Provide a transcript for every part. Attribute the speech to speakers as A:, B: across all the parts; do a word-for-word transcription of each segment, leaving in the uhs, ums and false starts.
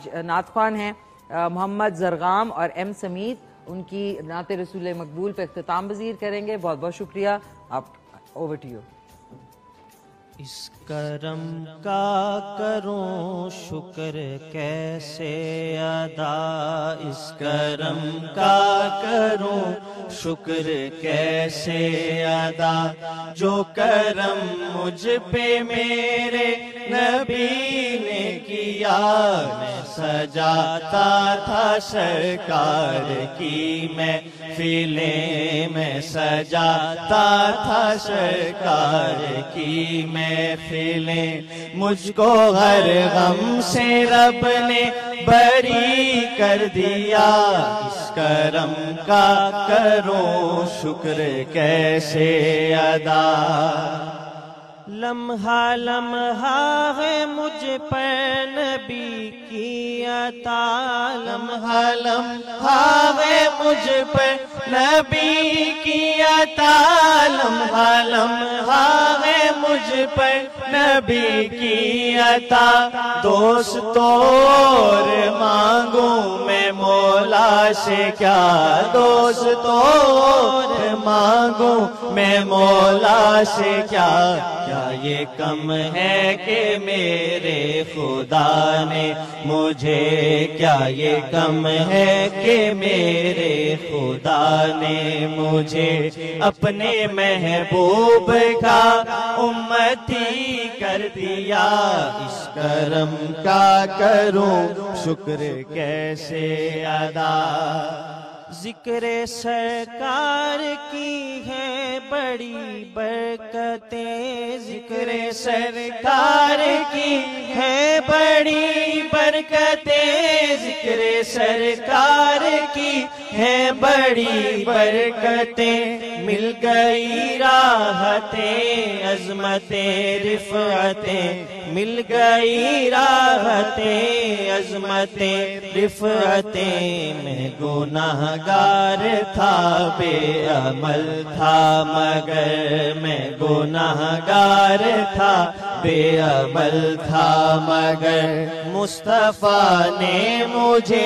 A: آج نعت خوان ہیں محمد زرغام اور ایم سمیت، ان کی نعت رسول مقبول پہ اختتام پذیر کریں گے. بہت بہت شکریہ. آپ اوور ٹو یو.
B: اس کرم کا کروں شکر کیسے ادا، اس کرم کا کروں شکر کیسے ادا، جو کرم مجھ پہ میرے نبی نے کیا. میں سجاتا تھا سرکار کی محفلیں، میں سجاتا تھا سرکار کی محفلیں، مجھ کو ہر غم سے رب نے بری کر دیا. اس کرم کا کروں شکر کیسے ادا. لمحہ لمحہ ہے مجھ پر نبی کی عطا، لمحہ لمحہ ہے مجھ پر نبی کی عطا، لمحہ لمحہ ہے مجھ پر نبی کی عطا. دوستو اور مانگوں میں مولا سے کیا، دوستو اور مانگوں میں مولا سے کیا. کیا یہ کم ہے کہ میرے خدا نے مجھے، کیا یہ کم ہے کہ میرے خدا نے مجھے اپنے محبوب کا امتی کر دیا. اس کرم کا کروں شکر کیسے ادا. ذکر سرکار کی ہے بڑی برکتیں، ذکر سرکار کی ہے بڑی برکتیں، ذکر سرکار کی ہے بڑی برکتیں. مل گئی راحتیں عظمتیں رفعتیں، مل گئی راحتیں عظمتیں رفعتیں. میں گناہ گار تھا بے عمل تھا مگر، میں گناہ گار تھا بے عمل تھا مگر، مصطفیٰ نے مجھے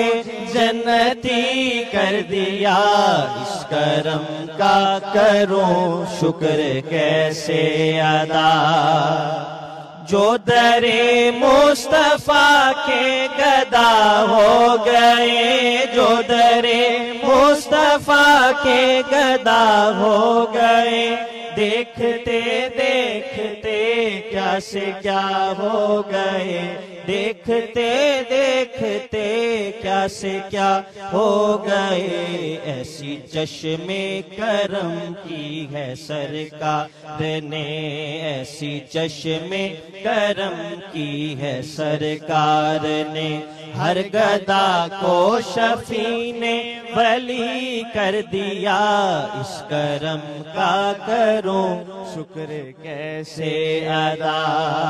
B: جنتی کر دیا. اس کرم کا کروں شکر کیسے ادا. جو در مصطفیٰ کے گدا ہو گئے، جو در مصطفیٰ کے گدا ہو گئے، دیکھتے دیکھتے کیا سے کیا ہو گئے، دیکھتے دیکھتے کیا سے کیا ہو گئے. ایسی چشم کرم کی ہے سرکار نے، ایسی چشم کرم کی ہے سرکار نے. ہر گدا کو شفیع نے ولی کر دیا. اس کرم کا کروں شکر کیسے ادا.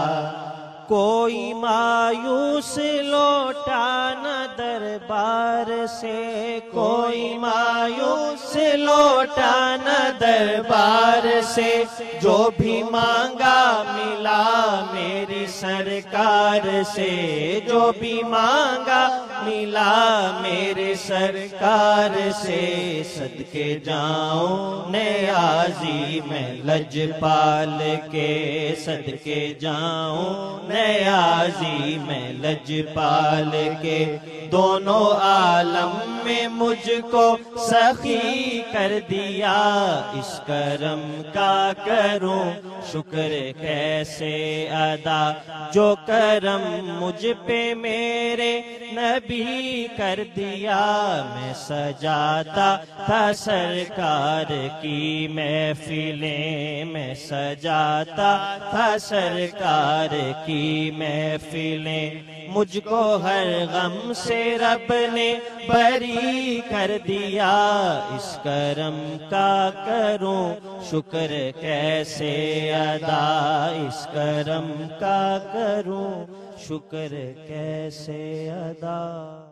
B: کوئی مایوس لوٹا نہ دربار سے، کوئی مایوس لوٹا نہ دربار سے، جو بھی مانگا ملا میری سرکار سے، جو بھی مانگا ملا میرے سرکار سے. صدقے جاؤں نیازی میں لجپال کے، صدقے جاؤں نیازی میں لجپال کے. دونوں عالم میں مجھ کو سخی کر دیا. اس کرم کا کروں شکر کیسے ادا. جو کرم مجھ پہ میرے نبی کر دیا. میں سجاتا تھا سرکار کی محفلیں، میں سجاتا تھا سرکار کی محفلیں. مجھ کو ہر غم سے رب نے بری کر دیا. اس کرم کا کروں شکر کیسے ادا. اس کرم کا کروں شکر کیسے ادا.